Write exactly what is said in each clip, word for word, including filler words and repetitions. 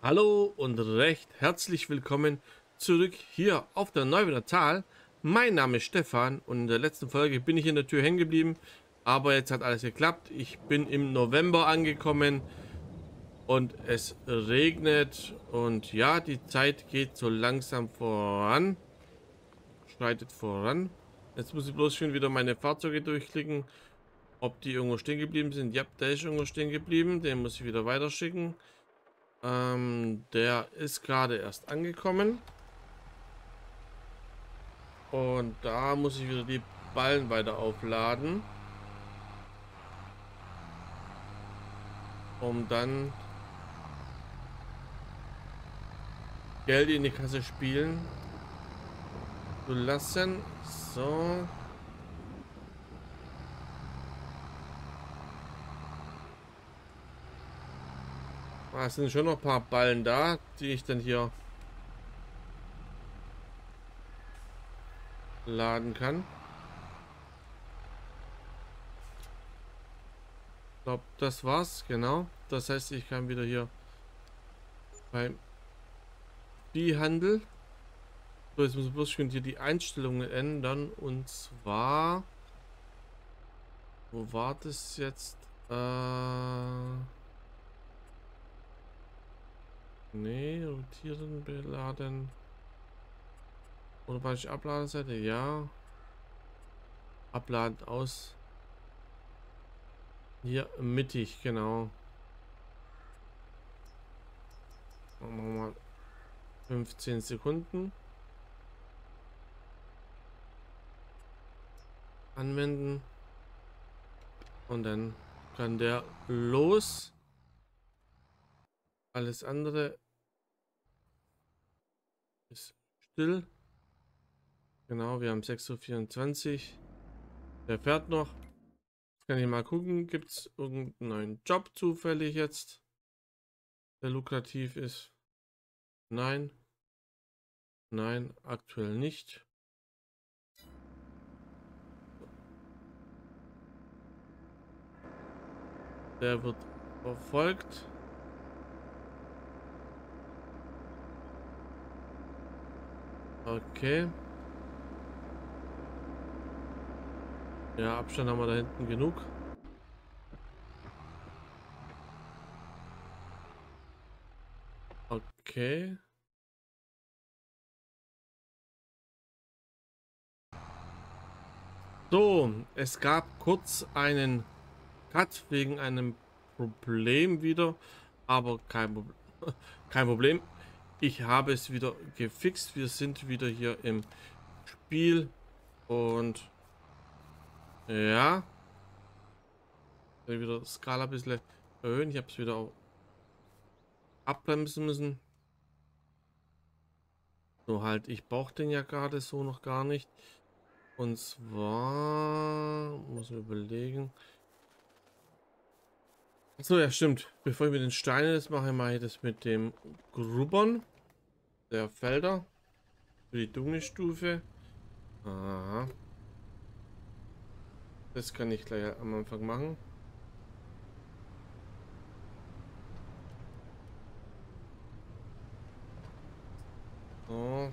Hallo und recht herzlich willkommen zurück hier auf der Neuwiener Tal. Mein Name ist Stefan und in der letzten Folge bin ich in der Tür hängen geblieben, aber jetzt hat alles geklappt. Ich bin im November angekommen und es regnet und ja, die Zeit geht so langsam voran, schreitet voran. Jetzt muss ich bloß schon wieder meine Fahrzeuge durchklicken, ob die irgendwo stehen geblieben sind. Ja, der ist irgendwo stehen geblieben, den muss ich wieder weiterschicken. Ähm, der ist gerade erst angekommen. Und da muss ich wieder die Ballen weiter aufladen. Um dann Geld in die Kasse spielen zu lassen. So. Ah, es sind schon noch ein paar Ballen da, die ich dann hier laden kann. Ich glaube, das war's, genau. Das heißt, ich kann wieder hier beim Viehhandel. So, jetzt muss ich bloß schon hier die Einstellungen ändern. Und zwar, wo war das jetzt? Äh, nee, rotieren, beladen. Oder war ich Abladeseite? Ja. Abladen aus. Hier mittig, genau. Machen wir mal fünfzehn Sekunden. Anwenden. Und dann kann der los. Alles andere ist still. Genau, wir haben sechs Uhr vierundzwanzig. Der fährt noch. Jetzt kann ich mal gucken, gibt es irgendeinen neuen Job zufällig jetzt, der lukrativ ist? Nein. Nein, aktuell nicht. Der wird verfolgt. Okay. Ja, Abstand haben wir da hinten genug. Okay. So, es gab kurz einen Cut wegen einem Problem wieder, aber kein, Pro kein Problem. Ich habe es wieder gefixt. Wir sind wieder hier im Spiel und ja, wieder Skala ein bisschen erhöhen. Ich habe es wieder auch abbremsen müssen. So halt, ich brauche den ja gerade so noch gar nicht. Und zwar muss ich überlegen. So, ja, stimmt. Bevor ich mit den Steinen das mache, mache ich das mit dem Grubbern der Felder für die Dunkelstufe. Aha. Das kann ich gleich am Anfang machen. So.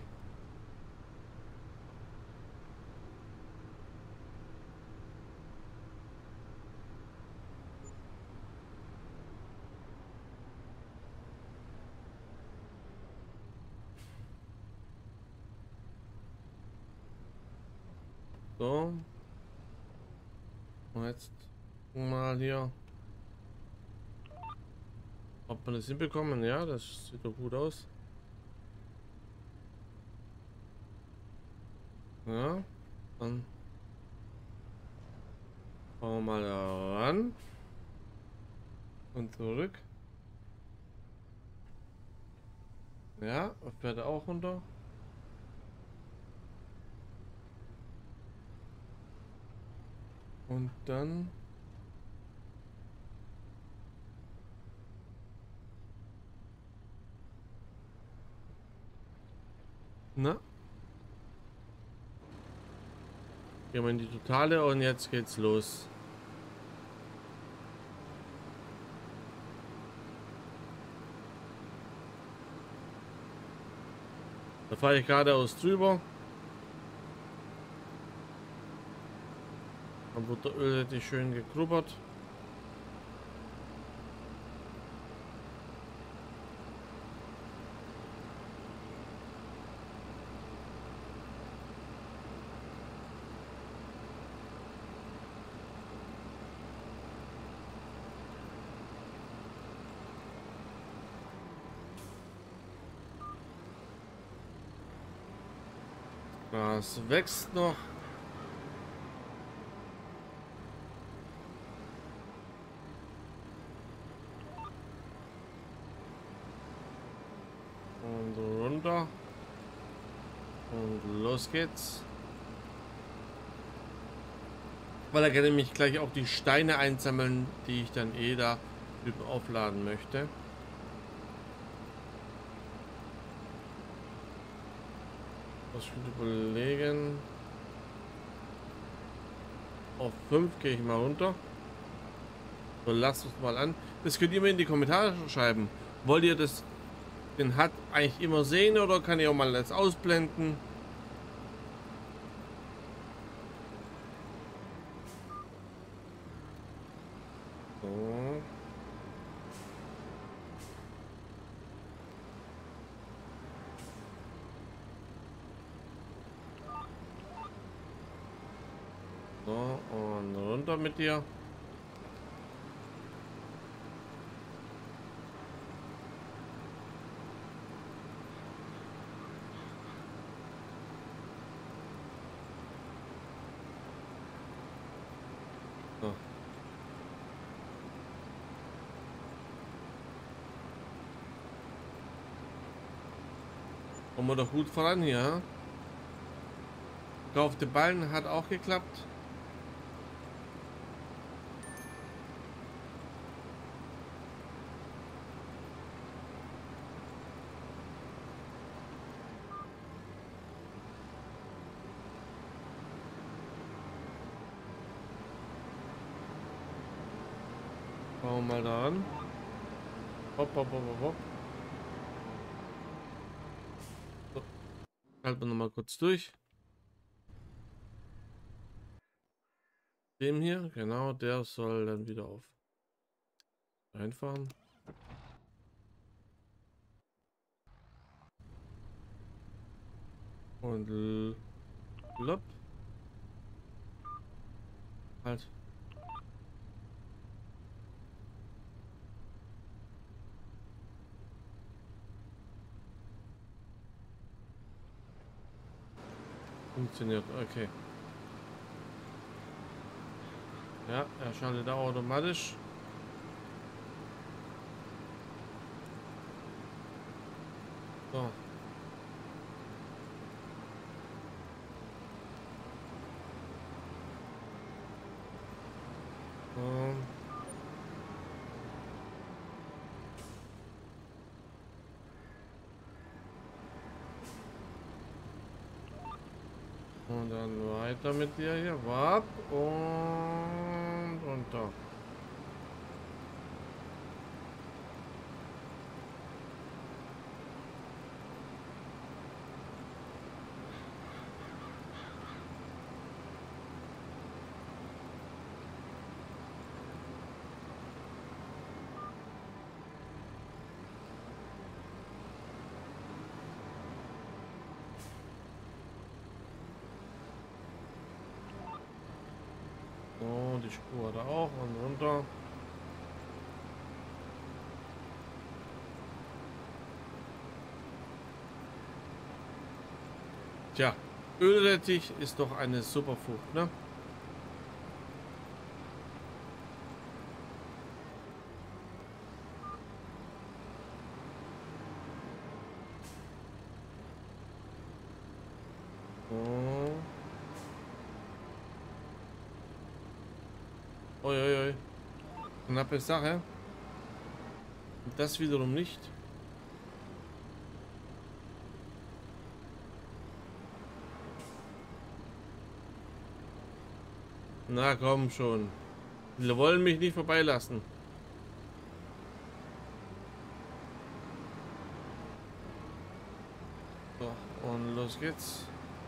So. Und jetzt mal hier. Ob wir das hinbekommen? Ja, das sieht doch gut aus. Ja. Dann fahren wir mal da ran. Und zurück. Ja, fährt er auch runter. Und dann. Na? Gehen wir in die Totale und jetzt geht's los. Da fahre ich geradeaus drüber. Dann wird der Öl richtig schön gegrubbert. Das wächst noch. Und runter. Und los geht's. Weil er kann nämlich gleich auch die Steine einsammeln, die ich dann eh da aufladen möchte. Was ich überlegen. Auf fünf gehe ich mal runter. So, lasst uns mal an. Das könnt ihr mir in die Kommentare schreiben. Wollt ihr das, den H U D eigentlich immer sehen oder kann ich auch mal das ausblenden? So. So, und runter mit dir. So. Kommen wir doch gut voran hier. Gekaufte Ballen hat auch geklappt. Schauen wir mal da an. Hopp, hopp, hopp, hopp, hopp. So. Halten wir noch mal kurz durch. Dem hier, genau, der soll dann wieder auf einfahren. Und lopp. Halt. Funktioniert, okay. Ja, er schaltet da automatisch. So. Um. Und dann weiter mit dir hier. Wap und runter. So, die Spur da auch und runter. Tja, Ölrettich ist doch eine super Frucht, ne? So. Uiuiui. Knappe Sache. Und das wiederum nicht. Na komm schon. Die wollen mich nicht vorbeilassen. So, und los geht's.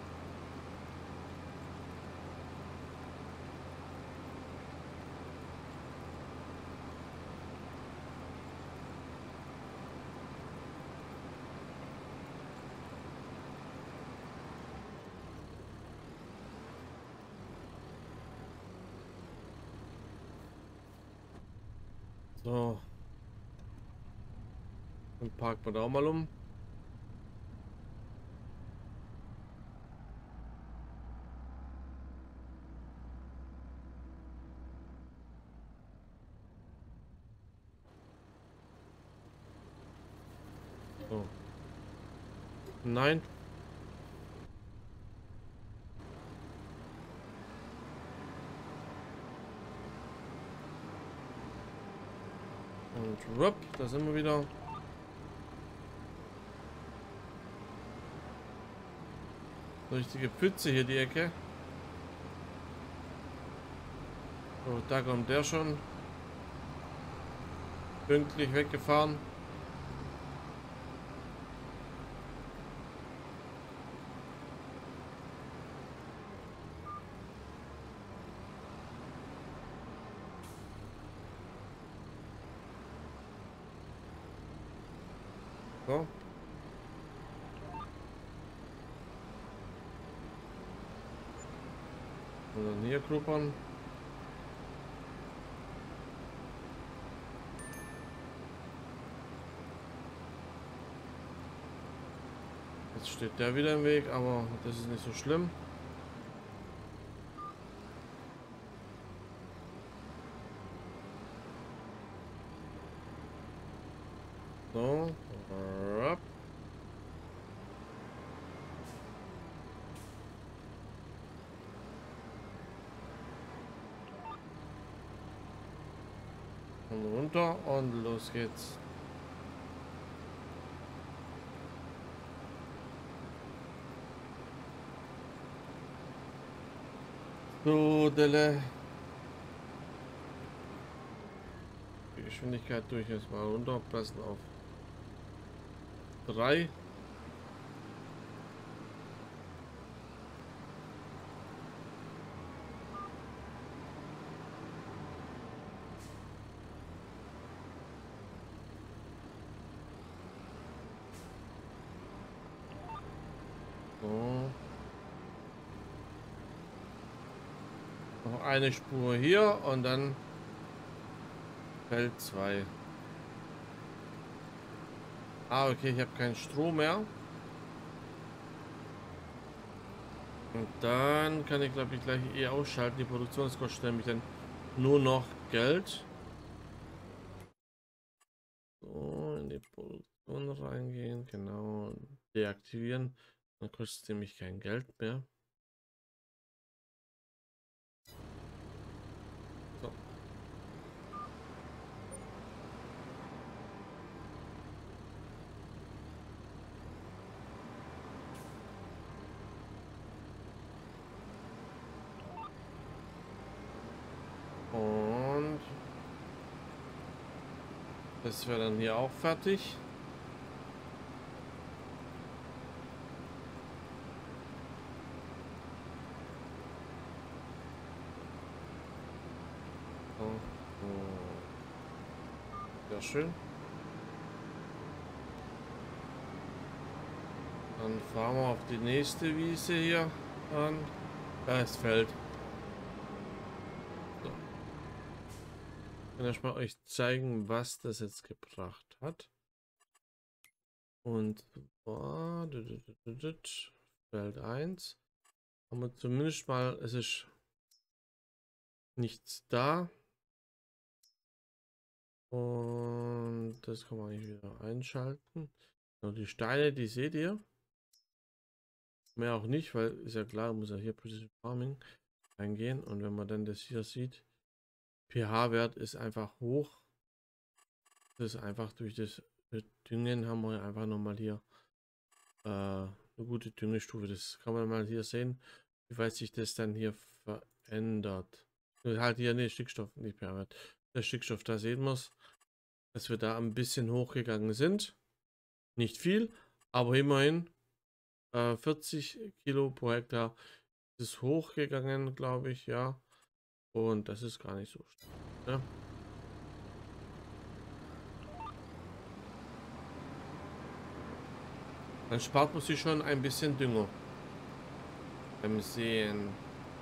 So, dann parken wir da auch mal um. So. Nein. Und rup, da sind wir wieder. Richtige Pfütze hier die Ecke. So, da kommt der schon. Pünktlich weggefahren. So. Und dann hier kluppern. Jetzt steht der wieder im Weg, aber das ist nicht so schlimm. So. Rup. Und runter und los geht's. So, Delle. Die Geschwindigkeit durch jetzt mal runterpassen auf drei. So. Noch eine Spur hier und dann Feld zwei. Ah, okay, ich habe keinen Strom mehr. Und dann kann ich, glaube ich, gleich eh ausschalten. Die Produktionskosten nämlich dann nur noch Geld. So, in die Produktion reingehen, genau. Deaktivieren. Dann kostet es nämlich kein Geld mehr. So. Und das wäre dann hier auch fertig. So. Sehr schön. Dann fahren wir auf die nächste Wiese hier an. Da ist Feld. So. Ich kann erstmal euch zeigen, was das jetzt gebracht hat. Und zwar Feld eins. Haben wir zumindest mal, es ist nichts da. Und das kann man eigentlich wieder einschalten. Und die Steine, die seht ihr. Mehr auch nicht, weil ist ja klar, muss ja hier Precision Farming eingehen. Und wenn man dann das hier sieht, pH-Wert ist einfach hoch. Das ist einfach durch das Düngen haben wir einfach nochmal hier äh, eine gute Düngestufe. Das kann man mal hier sehen, wie weit sich das dann hier verändert. Halt hier, ne, Stickstoff, nicht pH-Wert. Der Stickstoff, da sehen wir es, dass wir da ein bisschen hochgegangen sind. Nicht viel, aber immerhin äh, vierzig Kilo pro Hektar ist hochgegangen, glaube ich, ja. Und das ist gar nicht so stark. Ne? Dann spart man sich schon ein bisschen Dünger beim Sehen.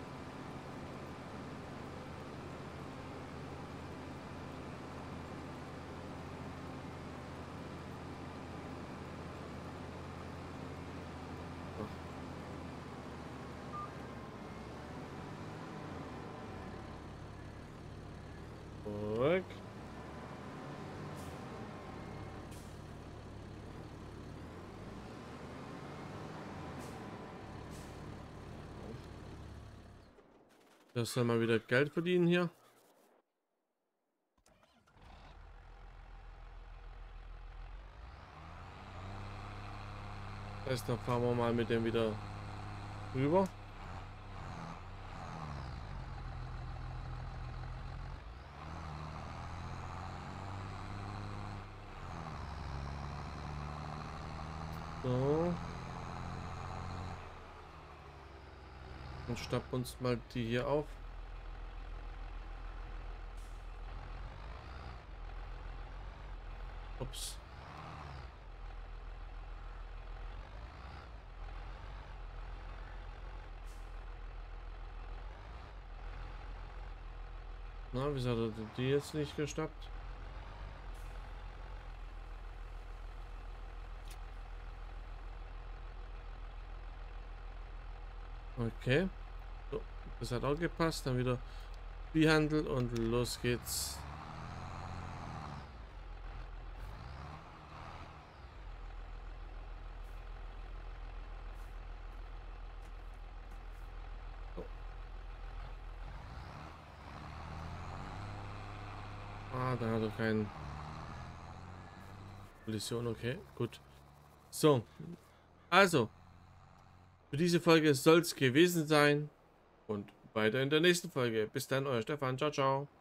Zurück. Das soll mal wieder Geld verdienen hier. Das heißt, dann fahren wir mal mit dem wieder rüber. So. Und schnappen uns mal die hier auf. Ups. Na, wieso hat er die jetzt nicht geschnappt? Okay. So, das hat auch gepasst. Dann wieder Viehhandel und los geht's. So. Ah, da hat er keine Kollision. Okay, gut. So, also, für diese Folge soll es gewesen sein. Und weiter in der nächsten Folge. Bis dann, euer Stefan. Ciao, ciao.